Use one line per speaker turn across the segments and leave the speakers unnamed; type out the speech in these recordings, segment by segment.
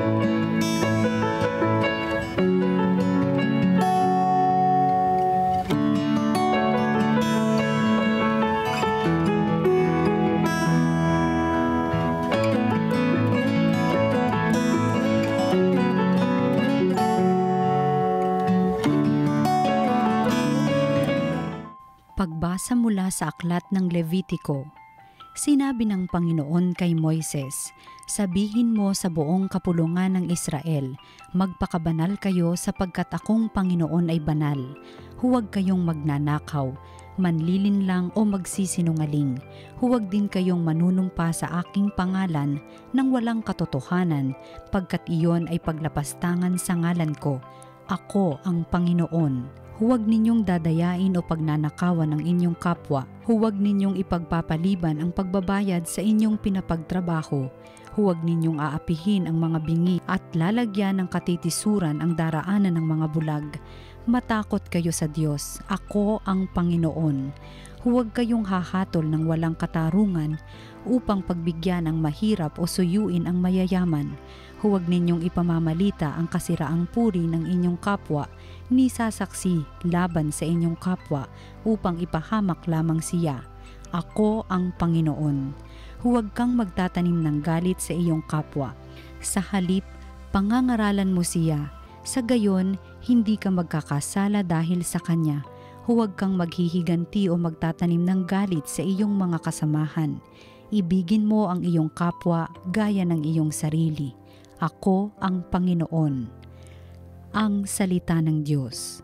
Pagbasa mula sa aklat ng Levitiko. Sinabi ng Panginoon kay Moises, "Sabihin mo sa buong kapulungan ng Israel, magpakabanal kayo sapagkat akong Panginoon ay banal. Huwag kayong magnanakaw, manlilinlang o magsisinungaling. Huwag din kayong manunumpa sa aking pangalan nang walang katotohanan, pagkat iyon ay paglapastangan sa ngalan ko. Ako ang Panginoon. Huwag ninyong dadayain o pagnanakawan ang inyong kapwa. Huwag ninyong ipagpapaliban ang pagbabayad sa inyong pinapagtrabaho. Huwag ninyong aapihin ang mga bingi at lalagyan ng katitisuran ang daraanan ng mga bulag. Matakot kayo sa Diyos. Ako ang Panginoon. Huwag kayong hahatol ng walang katarungan upang pagbigyan ang mahirap o suyuin ang mayayaman. Huwag ninyong ipamamalita ang kasiraang puri ng inyong kapwa, ni sasaksi laban sa inyong kapwa upang ipahamak lamang siya. Ako ang Panginoon. Huwag kang magtatanim ng galit sa iyong kapwa. Sa halip, pangangaralan mo siya. Sa gayon, hindi ka magkakasala dahil sa kanya. Huwag kang maghihiganti o magtatanim ng galit sa iyong mga kasamahan. Ibigin mo ang iyong kapwa gaya ng iyong sarili. Ako ang Panginoon." Ang salita ng Diyos.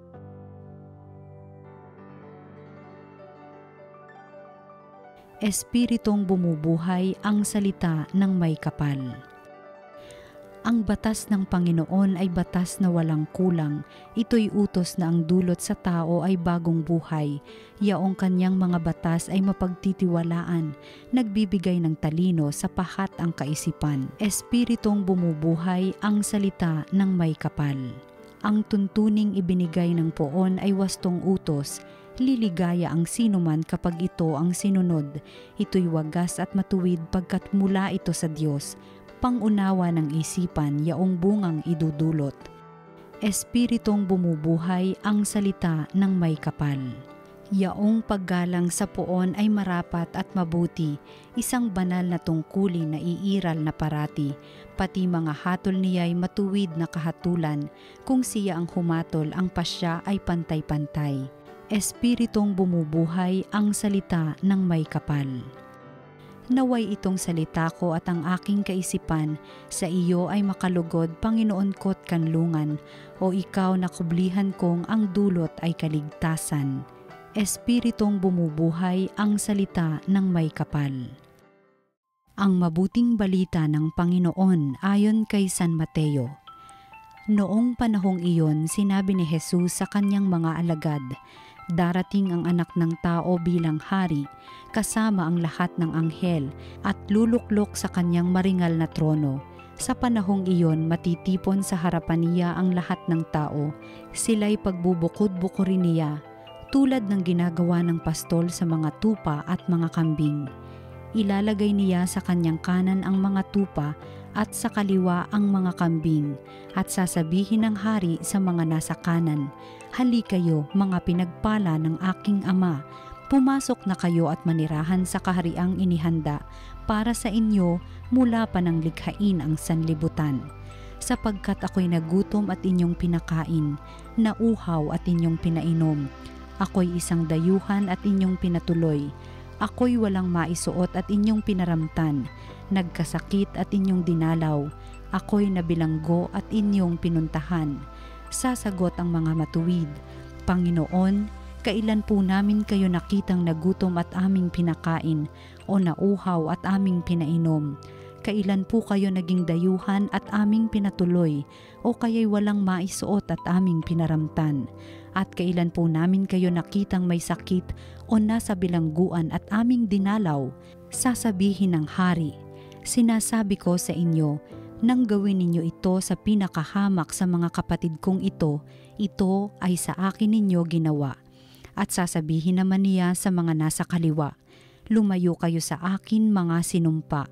Espiritong bumubuhay ang salita ng may kapal. Ang batas ng Panginoon ay batas na walang kulang. Ito'y utos na ang dulot sa tao ay bagong buhay. Yaong kanyang mga batas ay mapagtitiwalaan, nagbibigay ng talino sa pahat ang kaisipan. Espiritong bumubuhay ang salita ng may kapal. Ang tuntuning ibinigay ng poon ay wastong utos. Liligaya ang sinuman kapag ito ang sinunod. Ito'y wagas at matuwid pagkat mula ito sa Diyos. Pangunawa ng isipan yaong bungang idudulot. Espiritong bumubuhay ang salita ng may kapal. Yaong paggalang sa poon ay marapat at mabuti, isang banal na tungkulin na iiral na parati, pati mga hatol niya'y matuwid na kahatulan, kung siya ang humatol ang pasya ay pantay-pantay. Espiritong bumubuhay ang salita ng may kapal. Naway itong salita ko at ang aking kaisipan sa iyo ay makalugod, Panginoon ko't kanlungan, o ikaw na kublihan kong ang dulot ay kaligtasan. Espiritong bumubuhay ang salita ng may kapal. Ang mabuting balita ng Panginoon ayon kay San Mateo. Noong panahong iyon, sinabi ni Jesus sa kanyang mga alagad, "Darating ang anak ng tao bilang hari, kasama ang lahat ng anghel, at luluklok sa kanyang maringal na trono. Sa panahong iyon, matitipon sa harapan niya ang lahat ng tao. Sila'y pagbubukod-bukurin niya, tulad ng ginagawa ng pastol sa mga tupa at mga kambing. Ilalagay niya sa kanyang kanan ang mga tupa at sa kaliwa ang mga kambing, at sasabihin ng hari sa mga nasa kanan, Hali kayo, mga pinagpala ng aking ama, pumasok na kayo at manirahan sa kahariang inihanda para sa inyo mula pa ng likhain ang sanlibutan. Sapagkat ako'y nagutom at inyong pinakain, nauhaw at inyong pinainom. Ako'y isang dayuhan at inyong pinatuloy. Ako'y walang maisuot at inyong pinaramtan, nagkasakit at inyong dinalaw. Ako'y nabilanggo at inyong pinuntahan." Sasagot ang mga matuwid, "Panginoon, kailan po namin kayo nakitang nagutom at aming pinakain, o nauhaw at aming pinainom? Kailan po kayo naging dayuhan at aming pinatuloy, o kaya'y walang maisuot at aming pinaramtan? At kailan po namin kayo nakitang may sakit o nasa bilangguan at aming dinalaw?" Sasabihin ng hari, "Sinasabi ko sa inyo, nang gawin ninyo ito sa pinakahamak sa mga kapatid kong ito ay sa akin ninyo ginawa." At sasabihin naman niya sa mga nasa kaliwa, "Lumayo kayo sa akin, mga sinumpa.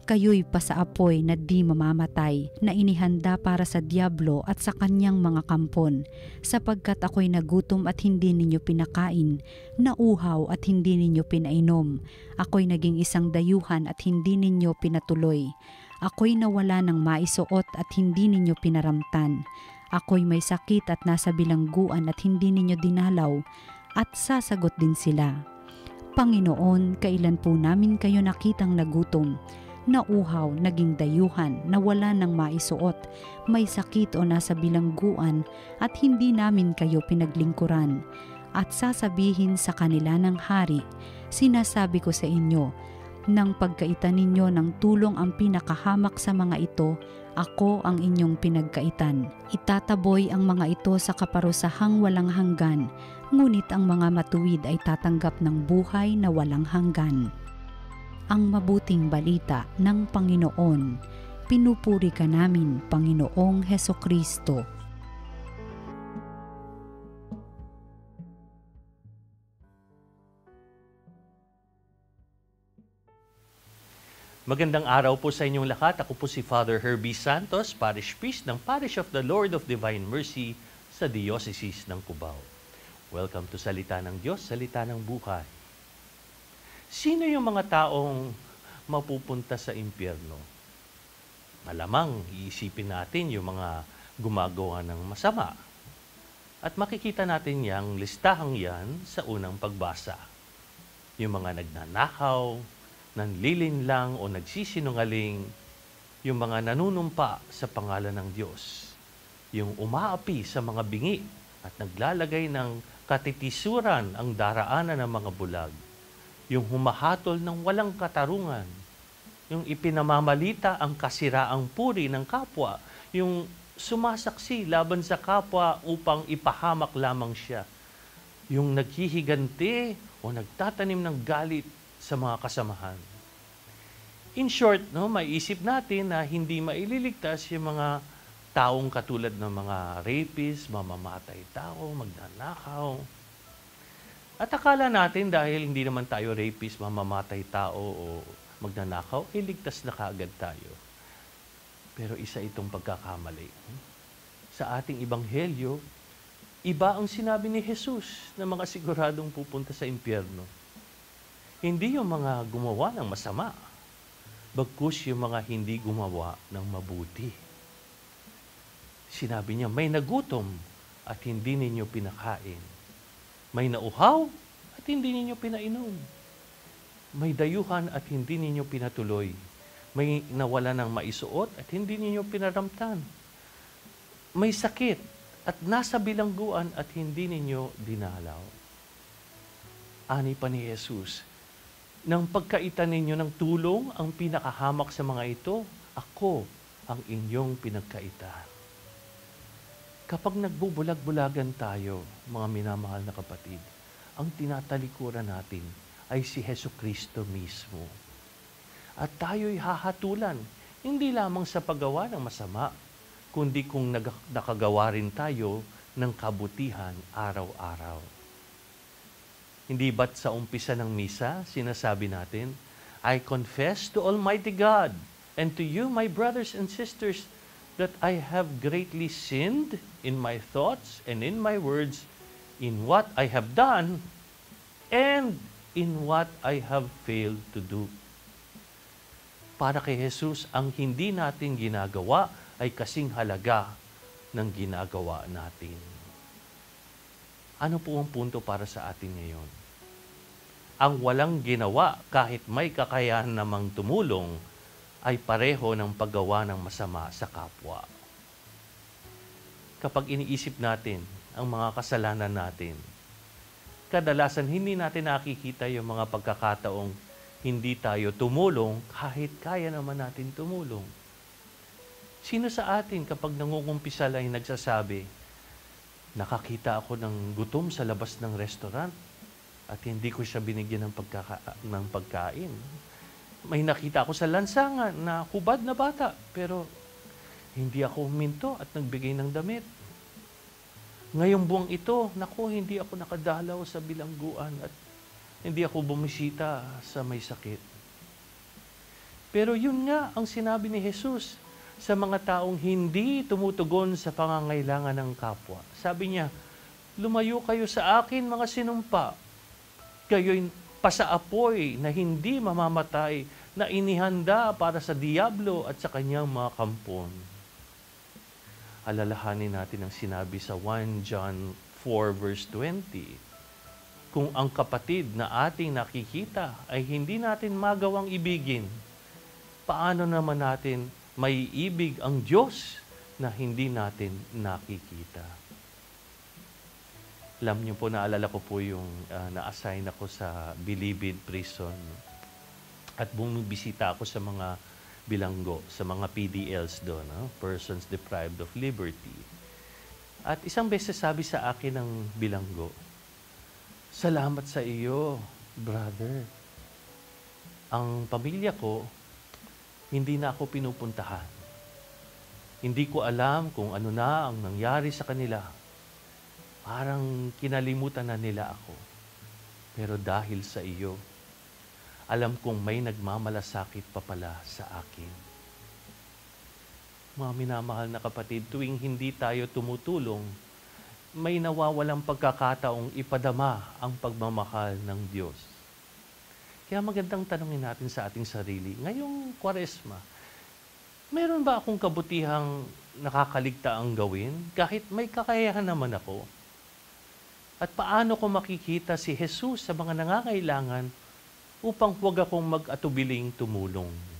kayo'y pasaapoy na di mamamatay, na inihanda para sa diablo at sa kanyang mga kampon, sapagkat ako'y nagutom at hindi ninyo pinakain, nauhaw at hindi ninyo pinainom, ako'y naging isang dayuhan at hindi ninyo pinatuloy, ako'y nawala ng maisuot at hindi ninyo pinaramtan, ako'y may sakit at nasa bilangguan at hindi ninyo dinalaw, at sasagot din sila, Panginoon, kailan po namin kayo nakitang nagutom, nauhaw, naging dayuhan, nawala ng maisuot, may sakit o nasa bilangguan at hindi namin kayo pinaglingkuran. At sasabihin sa kanila ng hari, sinasabi ko sa inyo, nang pagkaitan ninyo ng tulong ang pinakahamak sa mga ito, ako ang inyong pinagkaitan. Itataboy ang mga ito sa kaparusahang walang hanggan, ngunit ang mga matuwid ay tatanggap ng buhay na walang hanggan. Ang mabuting balita ng Panginoon. Pinupuri ka namin, Panginoong Hesukristo.
Magandang araw po sa inyong lahat. Ako po si Father Herbie Santos, Parish Priest ng Parish of the Lord of Divine Mercy sa Diocese ng Cubao. Welcome to Salita ng Diyos, Salita ng Buhay. Sino yung mga taong mapupunta sa impyerno? Malamang iisipin natin yung mga gumagawa ng masama. At makikita natin yung listahang yan sa unang pagbasa. Yung mga nagnanakaw, nanlilinlang o nagsisinungaling, yung mga nanunumpa sa pangalan ng Diyos, yung umaapi sa mga bingi at naglalagay ng katitisuran ang daraanan ng mga bulag, yung humahatol ng walang katarungan, yung ipinamamalita ang kasiraang puri ng kapwa, yung sumasaksi laban sa kapwa upang ipahamak lamang siya, yung naghihiganti o nagtatanim ng galit sa mga kasamahan. In short, maiisip natin na hindi maililigtas yung mga taong katulad ng mga rapist, mamamatay tao, magnanakaw. At akala natin dahil hindi naman tayo rapist, mamamatay tao o magnanakaw, ligtas na kaagad tayo. Pero isa itong pagkakamali. Sa ating ebanghelyo, iba ang sinabi ni Jesus na mga siguradong pupunta sa impyerno. Hindi yung mga gumawa ng masama, bagkus yung mga hindi gumawa ng mabuti. Sinabi niya, may nagutom at hindi ninyo pinakain. May nauhaw at hindi ninyo pinainom. May dayuhan at hindi ninyo pinatuloy. May nawala ng maisuot at hindi ninyo pinaramtan. May sakit at nasa bilangguan at hindi ninyo dinalaw. Ani pa ni Jesus, nang pagkaitan ninyo ng tulong ang pinakahamak sa mga ito, ako ang inyong pinagkaitan. Kapag nagbubulag-bulagan tayo, mga minamahal na kapatid, ang tinatalikuran natin ay si Hesukristo mismo. At tayo'y hahatulan, hindi lamang sa paggawa ng masama, kundi kung nakagawa rin tayo ng kabutihan araw-araw. Hindi ba't sa umpisa ng misa, sinasabi natin, I confess to Almighty God and to you, my brothers and sisters, that I have greatly sinned in my thoughts and in my words, in what I have done, and in what I have failed to do. Para kay Jesus, ang hindi natin ginagawa ay kasing halaga ng ginagawa natin. Ano po ang punto para sa atin ngayon? Ang walang ginawa kahit may kakayahan namang tumulong ay pareho ng paggawa ng masama sa kapwa. Kapag iniisip natin ang mga kasalanan natin, kadalasan hindi natin nakikita yung mga pagkakataong hindi tayo tumulong kahit kaya naman natin tumulong. Sino sa atin kapag nangungumpisal ay nagsasabi, nakakita ako ng gutom sa labas ng restaurant at hindi ko siya binigyan ng pagkain. May nakita ako sa lansangan na hubad na bata, pero hindi ako huminto at nagbigay ng damit. Ngayong buwang ito, hindi ako nakadalaw sa bilangguan at hindi ako bumisita sa may sakit. Pero yun nga ang sinabi ni Jesus sa mga taong hindi tumutugon sa pangangailangan ng kapwa. Sabi niya, lumayo kayo sa akin mga sinumpa. Kayo'y pasaapoy na hindi mamamatay, na inihanda para sa diablo at sa kanyang mga kampon. Alalahanin natin ang sinabi sa 1 John 4 verse 20. Kung ang kapatid na ating nakikita ay hindi natin magawang ibigin, paano naman natin may ibig ang Diyos na hindi natin nakikita? Alam niyo po, naalala ko po yung na-assign ako sa Bilibid Prison. At bumibisita ako sa mga bilanggo, sa mga PDLs doon, Persons Deprived of Liberty. At isang beses sabi sa akin ng bilanggo, salamat sa iyo, brother. Ang pamilya ko, hindi na ako pinupuntahan. Hindi ko alam kung ano na ang nangyari sa kanila. Parang kinalimutan na nila ako. Pero dahil sa iyo, alam kong may nagmamalasakit pa pala sa akin. Mga minamahal na kapatid, tuwing hindi tayo tumutulong, may nawawalang pagkakataong ipadama ang pagmamahal ng Diyos. Kaya magandang tanongin natin sa ating sarili, ngayong Kwaresma, meron ba akong kabutihang nakakaligtaang gawin kahit may kakayahan naman ako? At paano ko makikita si Jesus sa mga nangangailangan upang huwag akong mag-atubiling tumulong?